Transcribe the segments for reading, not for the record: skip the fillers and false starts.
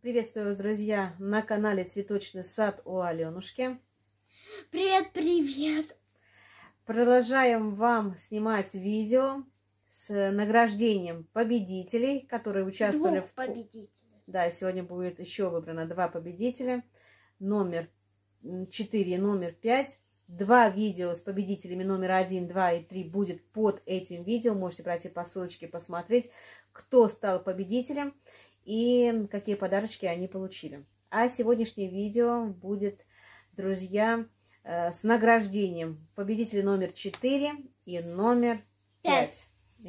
Приветствую вас, друзья, на канале Цветочный сад у Аленушки. Привет, привет! Продолжаем вам снимать видео с награждением победителей, которые участвовали Двух победителей. Да, сегодня будет еще выбрано 2 победителя. Номер 4 и номер 5. 2 видео с победителями номер 1, 2 и 3 будет под этим видео. Можете пройти по ссылочке, посмотреть, кто стал победителем и какие подарочки они получили. А сегодняшнее видео будет, друзья, с награждением победителей номер 4 и номер 5.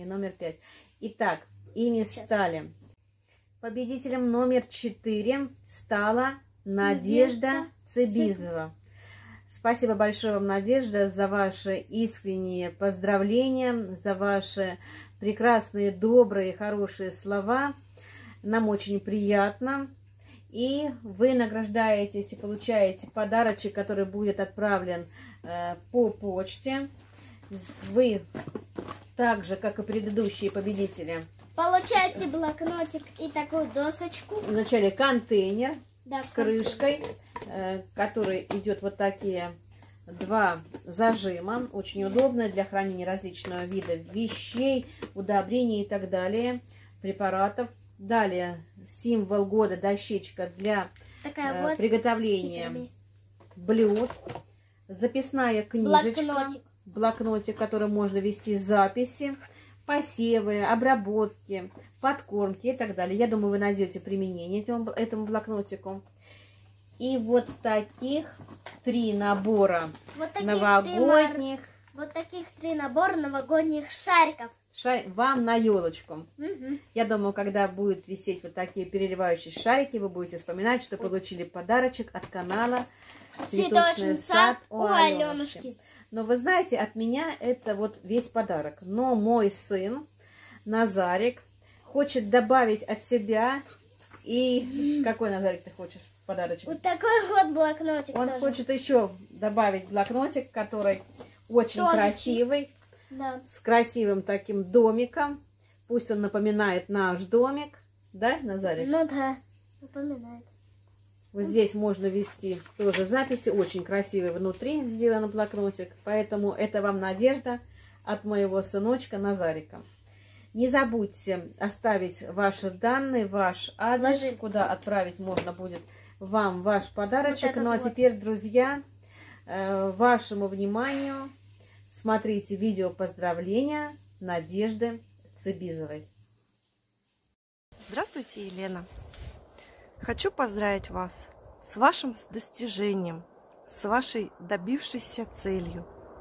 Итак, ими стали. Победителем номер 4 стала Надежда Цибизова. Спасибо большое вам, Надежда, за ваши искренние поздравления, за ваши прекрасные, добрые, хорошие слова. Нам очень приятно. И вы награждаетесь и получаете подарочек, который будет отправлен по почте. Вы, так же, как и предыдущие победители, Получаете блокнотик и такую досочку. Вначале контейнер с крышкой, который идет вот такие 2 зажима. Очень удобно для хранения различного вида вещей, удобрений и так далее, препаратов. Далее символ года, дощечка для приготовления блюд. Записная книжечка, блокнотик, который можно вести записи, посевы, обработки, подкормки и так далее. Я думаю, вы найдете применение этому блокнотику. И вот таких 3 набора новогодних. Вот таких 3 набора новогодних шариков. Вам на елочку. Я думаю, когда будут висеть вот такие переливающиеся шарики, вы будете вспоминать, что получили подарочек от канала Цветочный сад у Аленушки. Но вы знаете, от меня это вот весь подарок. Но мой сын Назарик хочет добавить от себя. И какой, Назарик, ты хочешь подарочек? Вот такой вот блокнотик. Он хочет еще добавить блокнотик, который очень тоже красивый. Да. С красивым таким домиком. Пусть он напоминает наш домик. Да, Назарик? Ну да, напоминает. Вот здесь можно вести тоже записи. Очень красивый внутри сделан блокнотик. Поэтому это вам Надежда от моего сыночка Назарика. Не забудьте оставить ваши данные, ваш адрес, куда отправить можно будет вам ваш подарочек. Вот ну а теперь, друзья, вашему вниманию смотрите видео поздравления Надежды Цибизовой. Здравствуйте, Елена! Хочу поздравить вас с вашим достижением, с вашей добившейся целью.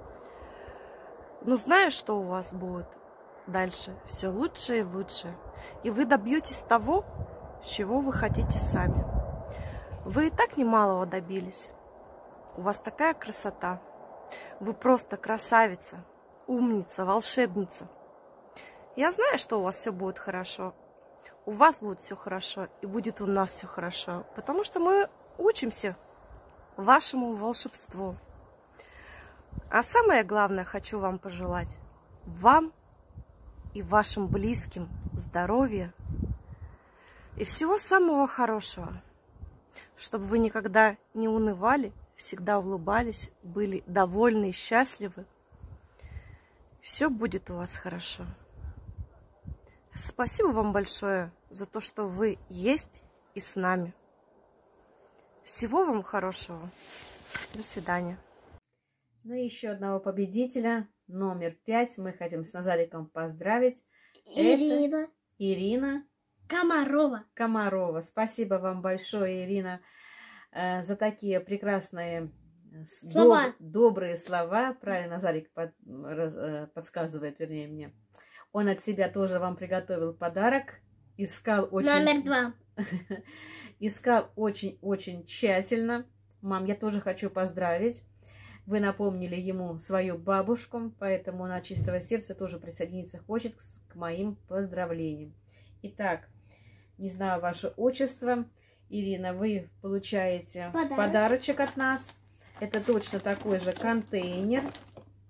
Но знаю, что у вас будет дальше все лучше и лучше. И вы добьетесь того, чего вы хотите сами. Вы и так немалого добились. У вас такая красота. Вы просто красавица, умница, волшебница. Я знаю, что у вас все будет хорошо. У вас будет все хорошо, и будет у нас все хорошо. Потому что мы учимся вашему волшебству. А самое главное, хочу вам пожелать. Вам и вашим близким здоровья и всего самого хорошего. Чтобы вы никогда не унывали, всегда улыбались, были довольны и счастливы. Все будет у вас хорошо. Спасибо вам большое за то, что вы есть и с нами. Всего вам хорошего. До свидания. Ну и еще одного победителя, номер 5, мы хотим с Назариком поздравить. Ирина. Это Ирина Комарова. Спасибо вам большое, Ирина, за такие прекрасные добрые слова. Правильно Назарик подсказывает, вернее, мне. Он от себя тоже вам приготовил подарок. Искал очень... Номер 2. Искал очень-очень тщательно. Мам, я тоже хочу поздравить. Вы напомнили ему свою бабушку, поэтому он от чистого сердца тоже присоединиться хочет к моим поздравлениям. Итак, не знаю ваше отчество. Ирина, вы получаете подарочек от нас. Это точно такой же контейнер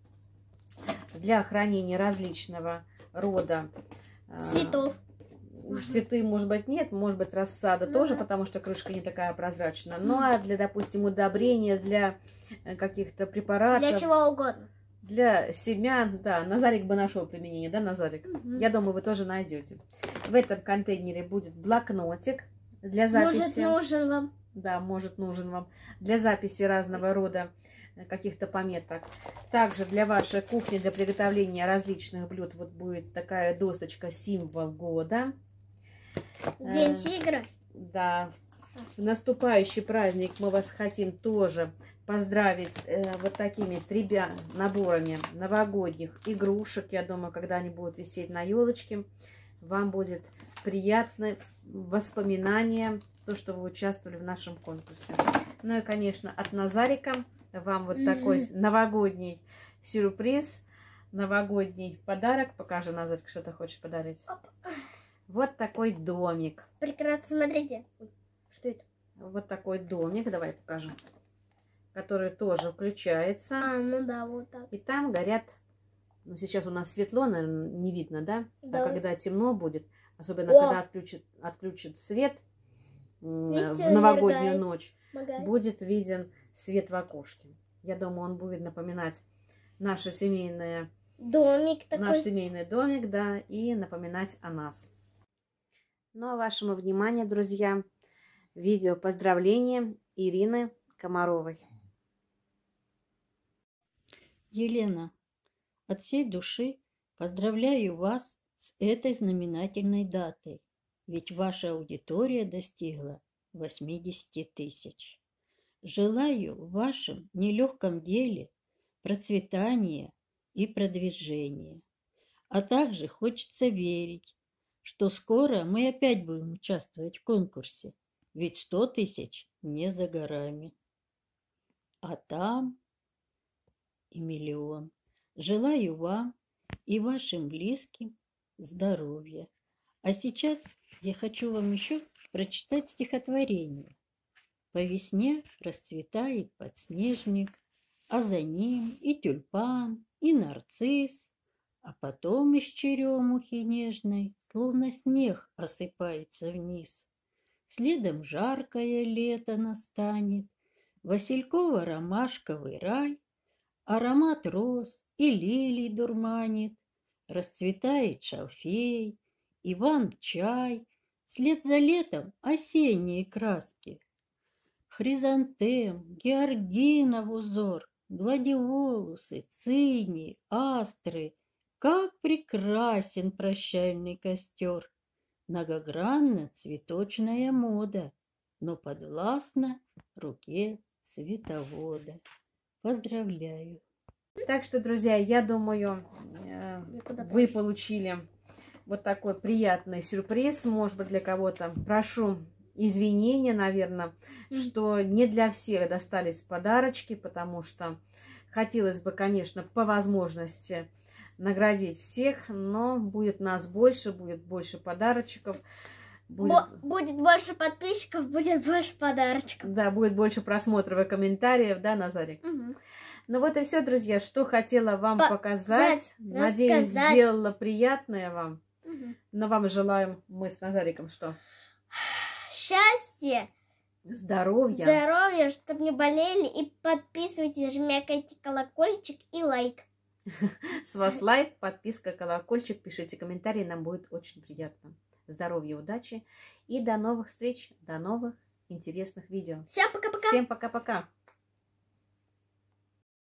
для хранения различного рода цветов. цветы, может быть, нет, может быть, рассада тоже, потому что крышка не такая прозрачная. Ну, а для, допустим, удобрения, для каких-то препаратов. Для чего угодно. Для семян, да, Назарик бы нашел применение, да, Назарик? Я думаю, вы тоже найдете. В этом контейнере будет блокнотик для записи. Может, нужен вам. Да, может, нужен вам. Для записи разного рода каких-то пометок. Также для вашей кухни, для приготовления различных блюд, вот будет такая досочка «Символ года». День тигра. Да, в наступающий праздник мы вас хотим тоже поздравить вот такими наборами новогодних игрушек. Я думаю, когда они будут висеть на елочке, вам будет приятное воспоминание, то, что вы участвовали в нашем конкурсе. Ну и, конечно, от Назарика вам вот такой новогодний сюрприз, новогодний подарок. Покажи, Назарик, что ты хочешь подарить. Вот такой домик. Прекрасно, смотрите. Что это? Вот такой домик, давай покажу. Который тоже включается. А, ну да, вот так. И там горят, ну сейчас у нас светло, наверное, не видно, да? Да. А когда темно будет, особенно когда отключат свет в новогоднюю ночь, будет виден свет в окошке. Я думаю, он будет напоминать наш семейный домик, да, и напоминать о нас. Ну, а вашему вниманию, друзья, видео поздравления Ирины Комаровой. Елена, от всей души поздравляю вас с этой знаменательной датой, ведь ваша аудитория достигла 80 тысяч. Желаю в вашем нелегком деле процветания и продвижения. А также хочется верить, что скоро мы опять будем участвовать в конкурсе, ведь 100 тысяч не за горами. А там и миллион. Желаю вам и вашим близким здоровья. А сейчас я хочу вам еще прочитать стихотворение. По весне расцветает подснежник, а за ним и тюльпан, и нарцисс, а потом из черемухи нежной словно снег осыпается вниз. Следом жаркое лето настанет, васильково-ромашковый рай, аромат роз и лилий дурманит, расцветает шалфей, иван-чай, вслед за летом осенние краски. Хризантем, георгинов узор, гладиолусы, цинии, астры. Как прекрасен прощальный костер! Многогранна цветочная мода, но подвластна руке цветовода. Поздравляю! Так что, друзья, я думаю, вы получили вот такой приятный сюрприз. Может быть, для кого-то. Прошу извинения, наверное, что не для всех достались подарочки, потому что хотелось бы, конечно, по возможности наградить всех, но будет нас больше, будет больше подарочков. Будет больше подписчиков, будет больше подарочков. Да, будет больше просмотров и комментариев, да, Назарик? Угу. Ну вот и все, друзья, что хотела вам показать. Надеюсь, рассказать. сделала приятное вам. Угу. Но вам желаем мы с Назариком что? Счастья, здоровья, чтобы не болели. И подписывайтесь, жмякайте колокольчик и лайк. С вас лайк, подписка, колокольчик, пишите комментарии, нам будет очень приятно. Здоровья, удачи и до новых встреч, до новых интересных видео. Всем пока-пока. Всем пока-пока.